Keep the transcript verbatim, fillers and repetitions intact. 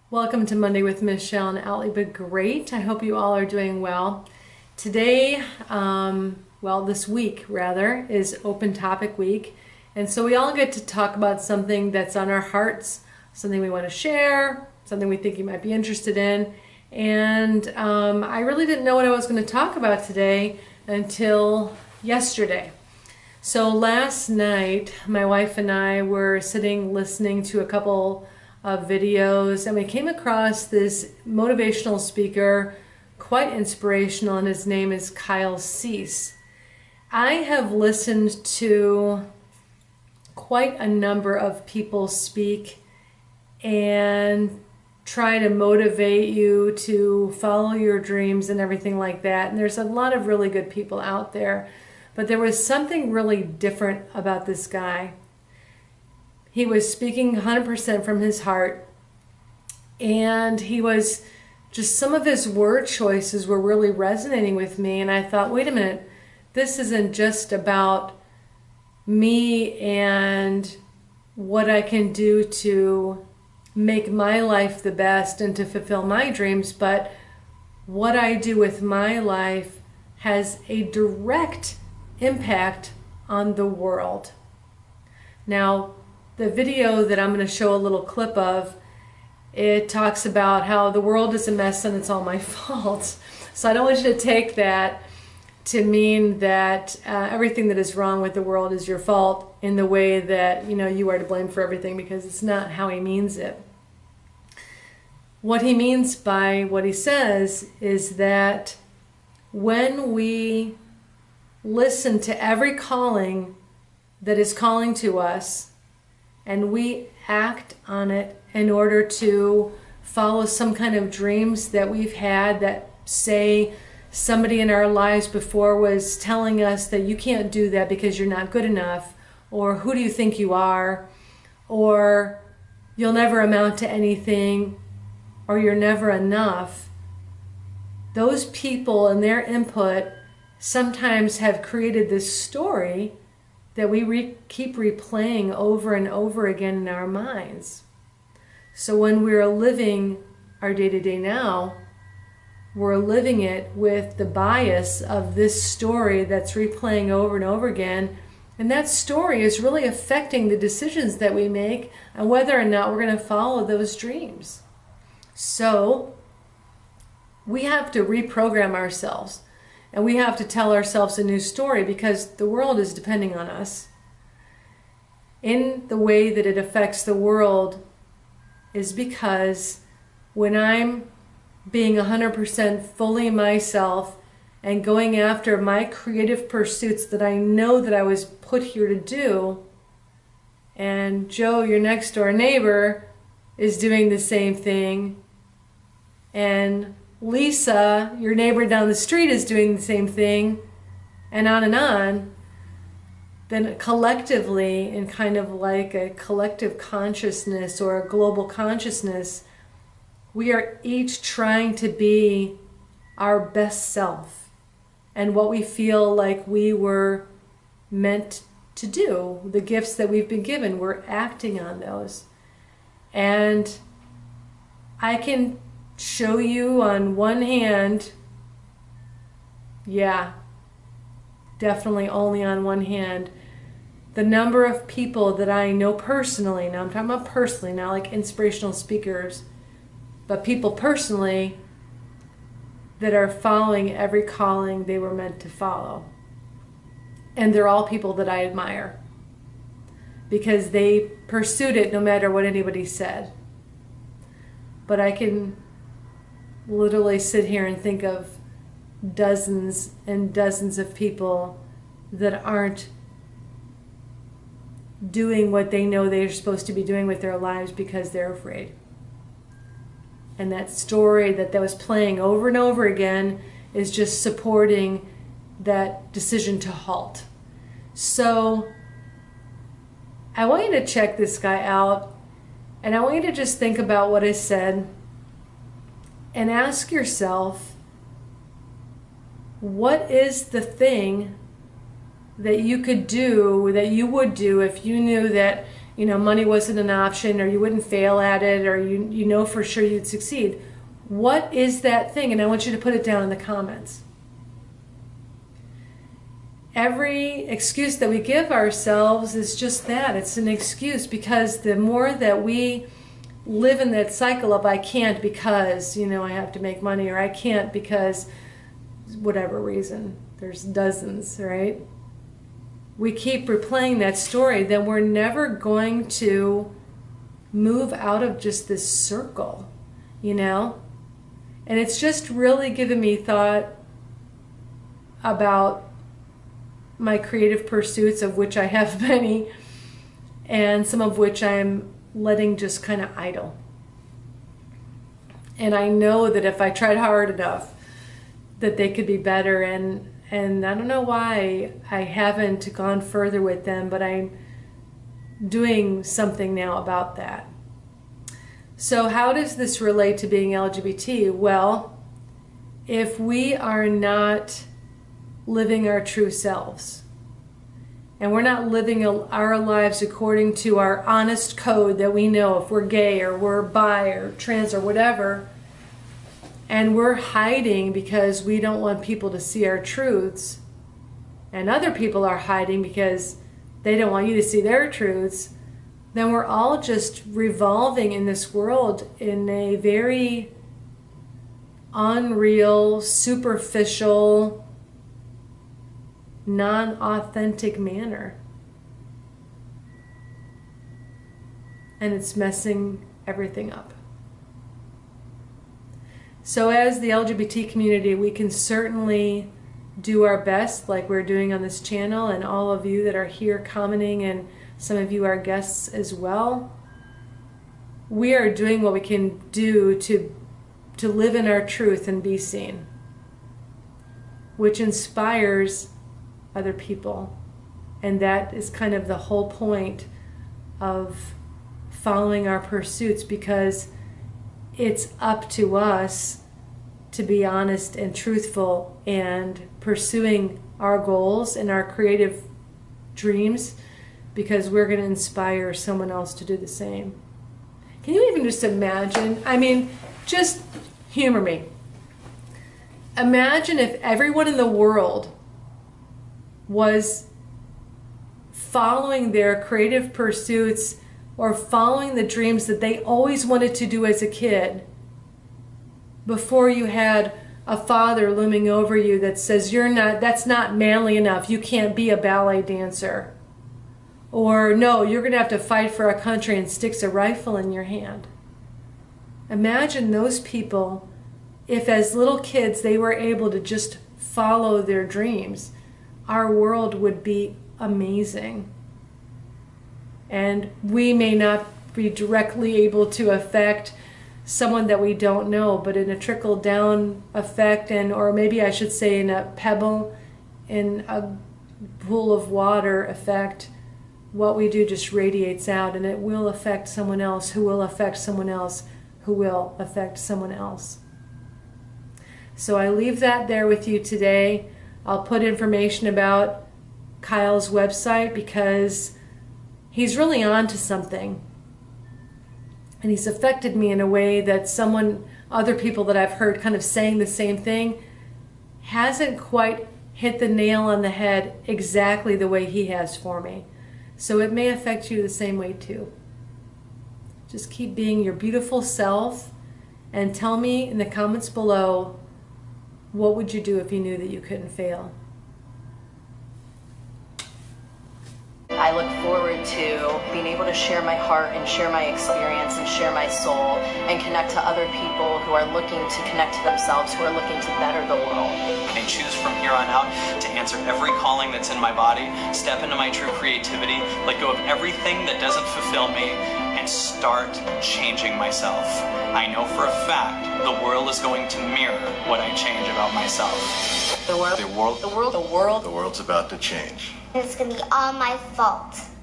Welcome to Monday with Michelle and Allie, but great. I hope you all are doing well. Today, um, well, this week rather, is Open Topic Week. And so we all get to talk about something that's on our hearts, something we want to share, something we think you might be interested in. And um, I really didn't know what I was going to talk about today until yesterday. So last night, my wife and I were sitting listening to a couple of videos, and we came across this motivational speaker, quite inspirational, and his name is Kyle Cease. I have listened to quite a number of people speak and try to motivate you to follow your dreams and everything like that. And there's a lot of really good people out there. But there was something really different about this guy. He was speaking one hundred percent from his heart. And he was just, some of his word choices were really resonating with me. And I thought, wait a minute, this isn't just about me and what I can do to make my life the best and to fulfill my dreams, but what I do with my life has a direct impact on the world. Now, the video that I'm going to show a little clip of, it talks about how the world is a mess and it's all my fault. So I don't want you to take that to mean that uh, everything that is wrong with the world is your fault in the way that, you know, you are to blame for everything, because it's not how he means it. What he means by what he says is that when we listen to every calling that is calling to us, and we act on it in order to follow some kind of dreams that we've had, that say somebody in our lives before was telling us that you can't do that because you're not good enough, or who do you think you are, or you'll never amount to anything, or you're never enough. Those people and their input sometimes have created this story that we re keep replaying over and over again in our minds. So when we're living our day-to-day now, we're living it with the bias of this story that's replaying over and over again, and that story is really affecting the decisions that we make and whether or not we're going to follow those dreams. So we have to reprogram ourselves. And we have to tell ourselves a new story, because the world is depending on us. In the way that it affects the world is because when I'm being one hundred percent fully myself and going after my creative pursuits that I know that I was put here to do, and Joe, your next door neighbor, is doing the same thing, and Lisa, your neighbor down the street, is doing the same thing, and on and on, then collectively, in kind of like a collective consciousness or a global consciousness, we are each trying to be our best self and what we feel like we were meant to do. The gifts that we've been given, we're acting on those. And I can show you on one hand, yeah, definitely only on one hand, the number of people that I know personally, now I'm talking about personally, not like inspirational speakers, but people personally that are following every calling they were meant to follow. And they're all people that I admire, because they pursued it no matter what anybody said. But I can literally sit here and think of dozens and dozens of people that aren't doing what they know they're supposed to be doing with their lives because they're afraid. And that story that that was playing over and over again is just supporting that decision to halt. So I want you to check this guy out, and I want you to just think about what I said and ask yourself, what is the thing that you could do, that you would do if you knew that you know, money wasn't an option, or you wouldn't fail at it, or you, you know for sure you'd succeed. What is that thing? And I want you to put it down in the comments. Every excuse that we give ourselves is just that. It's an excuse, because the more that we live in that cycle of I can't because, you know, I have to make money, or I can't because whatever reason, there's dozens, right? We keep replaying that story, then we're never going to move out of just this circle, you know? And it's just really given me thought about my creative pursuits, of which I have many, and some of which I'm letting just kind of idle. And I know that if I tried hard enough, that they could be better, and and I don't know why I haven't gone further with them, but I'm doing something now about that. So how does this relate to being L G B T? Well, if we are not living our true selves, and we're not living our lives according to our honest code that we know, if we're gay or we're bi or trans or whatever, and we're hiding because we don't want people to see our truths, and other people are hiding because they don't want you to see their truths, then we're all just revolving in this world in a very unreal, superficial, non-authentic manner. And it's messing everything up. So as the L G B T community, we can certainly do our best, like we're doing on this channel, and all of you that are here commenting, and some of you are guests as well. We are doing what we can do to, to live in our truth and be seen, which inspires other people. And that is kind of the whole point of following our pursuits, because it's up to us to be honest and truthful and pursuing our goals and our creative dreams, because we're going to inspire someone else to do the same. Can you even just imagine? I mean, just humor me. Imagine if everyone in the world was following their creative pursuits, or following the dreams that they always wanted to do as a kid, before you had a father looming over you that says, you're not, that's not manly enough, you can't be a ballet dancer. Or, no, you're going to have to fight for our country, and sticks a rifle in your hand. Imagine those people, if as little kids they were able to just follow their dreams. Our world would be amazing. And we may not be directly able to affect someone that we don't know, but in a trickle down effect, and or maybe I should say in a pebble in a pool of water effect, what we do just radiates out, and it will affect someone else, who will affect someone else, who will affect someone else. So I leave that there with you today. I'll put information about Kyle's website, because he's really on to something. And he's affected me in a way that someone, other people that I've heard kind of saying the same thing, hasn't quite hit the nail on the head exactly the way he has for me. So it may affect you the same way too. Just keep being your beautiful self, and tell me in the comments below, what would you do if you knew that you couldn't fail? I look forward to being able to share my heart and share my experience and share my soul, and connect to other people who are looking to connect to themselves, who are looking to better the world. And choose from here on out to answer every calling that's in my body, step into my true creativity, let go of everything that doesn't fulfill me, and start changing myself. I know for a fact the world is going to mirror what I change about myself. The world, The world, the world, the world, the world's about to change. It's gonna be all my fault.